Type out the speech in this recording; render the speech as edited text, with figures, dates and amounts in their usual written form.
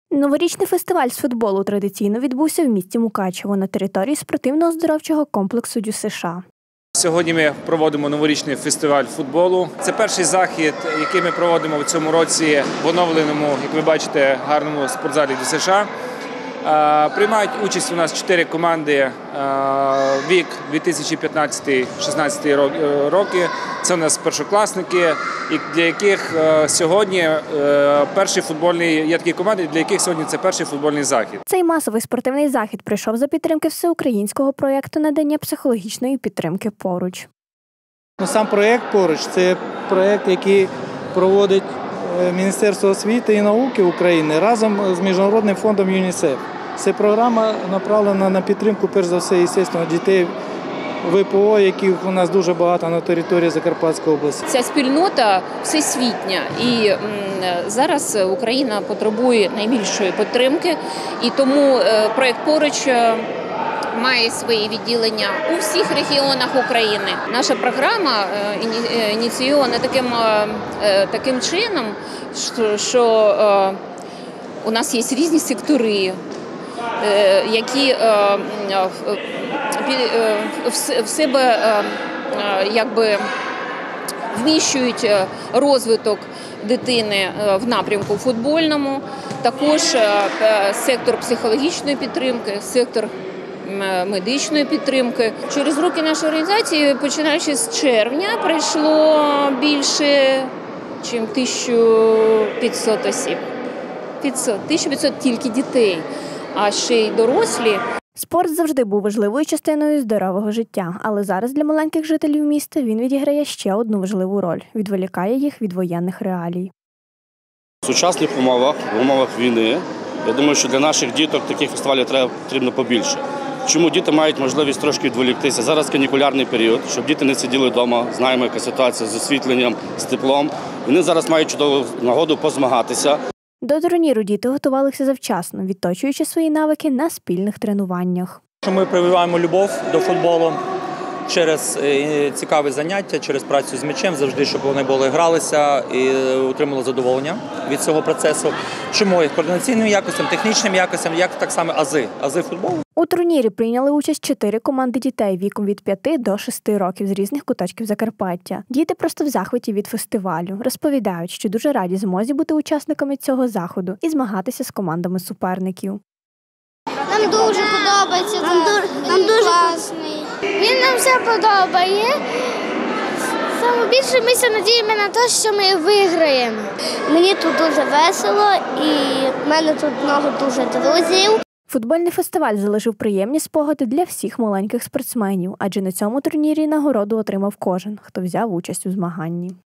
Новорічний фестиваль з футболу традиційно відбувся в місті Мукачево на території спортивно-оздоровчого комплексу ДЮСШ. Сьогодні ми проводимо новорічний фестиваль футболу. Це перший захід, який ми проводимо в цьому році в оновленому, як ви бачите, гарному спортзалі ДЮСШ. Приймають участь у нас 4 команди вік 2015-16 роки. Це у нас першокласники, для яких сьогодні перший футбольний, є такі команди, для яких сьогодні це перший футбольний захід. Цей масовий спортивний захід прийшов за підтримки всеукраїнського проєкту надання психологічної підтримки «Поруч». Сам проєкт «Поруч» – це проєкт, який проводить Міністерство освіти і науки України разом з Міжнародним фондом ЮНІСЕФ. Це програма направлена на підтримку, перш за все, звісно, дітей ВПО, яких у нас дуже багато на території Закарпатської області. Ця спільнота всесвітня, і зараз Україна потребує найбільшої підтримки, і тому проєкт «Поруч» має свої відділення у всіх регіонах України. Наша програма ініційована таким чином, що у нас є різні сектори, які в себе вміщують розвиток дитини в напрямку футбольному, також сектор психологічної підтримки, сектор медичної підтримки. Через роки нашої організації, починаючи з червня, прийшло більше, ніж 1500 осіб. 1500 тільки дітей, а ще й дорослі. Спорт завжди був важливою частиною здорового життя, але зараз для маленьких жителів міста він відіграє ще одну важливу роль – відволікає їх від воєнних реалій. В сучасних умовах, в умовах війни, я думаю, що для наших діток таких фестивалів потрібно побільше. Чому діти мають можливість трошки відволіктися? Зараз канікулярний період, щоб діти не сиділи вдома, знаємо, яка ситуація з освітленням, з теплом. Вони зараз мають чудову нагоду позмагатися. До турніру діти готувалися завчасно, відточуючи свої навики на спільних тренуваннях. Ми прививаємо любов до футболу через цікаві заняття, через працю з м'ячем, завжди, щоб вони гралися і отримали задоволення від цього процесу. Чому? Як координаційним якостям, технічним якостям, як так само ази футболу. У турнірі прийняли участь 4 команди дітей віком від 5 до 6 років з різних куточків Закарпаття. Діти просто в захваті від фестивалю. Розповідають, що дуже раді змозі бути учасниками цього заходу і змагатися з командами суперників. Нам дуже подобається, нам дуже класний. Він нам все подобає. Саме більше ми надіємо на те, що ми виграємо. Мені тут дуже весело і в мене тут багато дуже друзів. Футбольний фестиваль залишив приємні спогади для всіх маленьких спортсменів, адже на цьому турнірі нагороду отримав кожен, хто взяв участь у змаганні.